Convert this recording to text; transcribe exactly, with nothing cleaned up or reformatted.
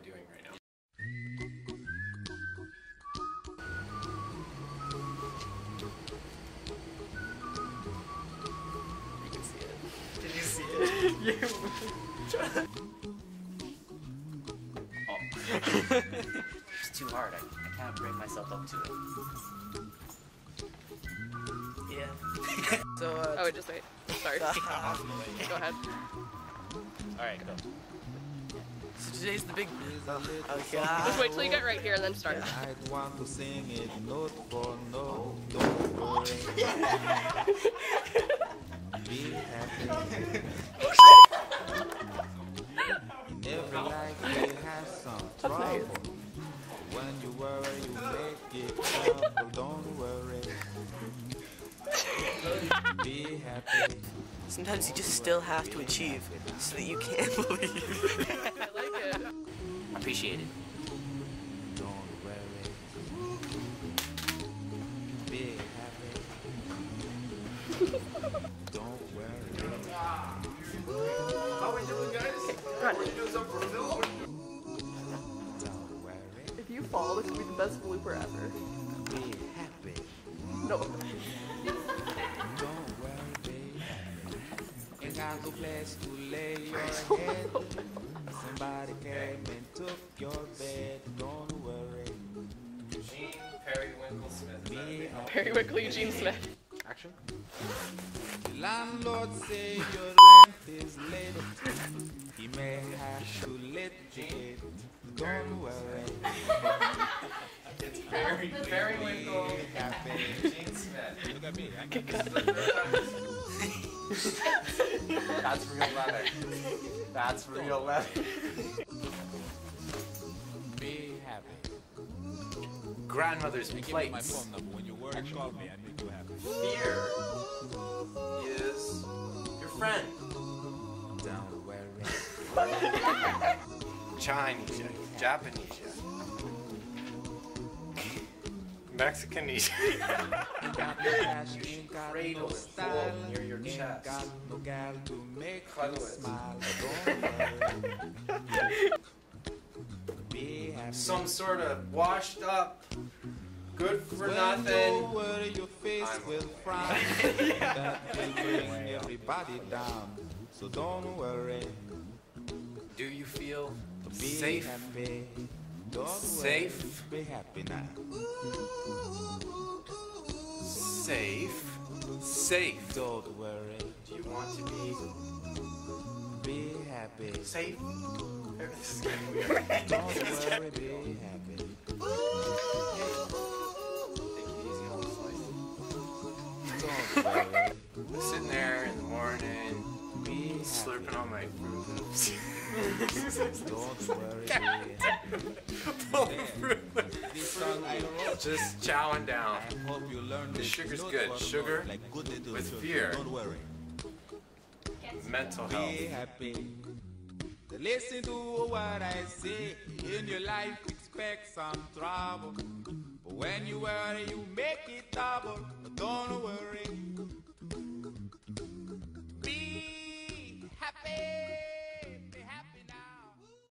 doing right now? You can see it. Did you see it? Yeah. Oh. It's too hard. I, I can't bring myself up to it. Yeah. So, uh, Oh, wait, just wait. Sorry. Go ahead. Alright, go. so today's the big. Oh, oh God. Just wait till you get right here and then start. I'd want to sing it note for note, don't worry. Be happy. In every life we have some trouble. When you worry, you make it trouble, don't worry. Be happy. Sometimes you just still have to achieve so that you can't believe. I like it. Appreciate it. Don't worry. Be happy. Don't worry. How we doing, guys? Run. We're doing something for a film? Don't worry. If you fall, this will be the best blooper ever. Be happy. No. Don't worry, be happy. Ain't got no place to lay your head. Somebody came and took your bed. Don't worry. Eugene Periwinkle Smith. Is that Be his name? happy. Very quickly, Eugene Smith. Action. The landlord say your rent is late. He may have to litigate. Don't worry. It's Perry, Periwinkle Be happy. Eugene Smith. Look at me. I Good cut. That's real leather. That's real leather. Be happy. Grandmother's Give me my plates. phone number. When you worry, call me. I make you happy. Fear is your friend. Don't worry. Chinese, Japanese, Mexicanese. Ain't got no cash, ain't got Cradle no and style, fold near your ain't chest. got no gal to make Cuddle you it. smile. Don't worry. Be happy. Some sort of washed up, good for When nothing. you worry, your face I'm- will frown. That will bring everybody down. So don't worry. Do you feel Be safe? happy. Don't Safe. worry. Be happy now. Safe. Safe. Don't worry. Do you want to be Be happy. safe? This is getting weird. Don't worry. Be happy. Take it easy on the Don't worry. slice. Sitting there in the morning, Be slurping happy. on my Fruit Loops. Don't worry. Be happy. This song I wrote. Just chowing down. I hope you learn The this sugar's note good. for note, Sugar like good little with children. fear. Don't worry. Mental Be health. happy. Listen to what I say. In your life, expect some trouble. But when you worry, you make it double. But don't worry. Be happy.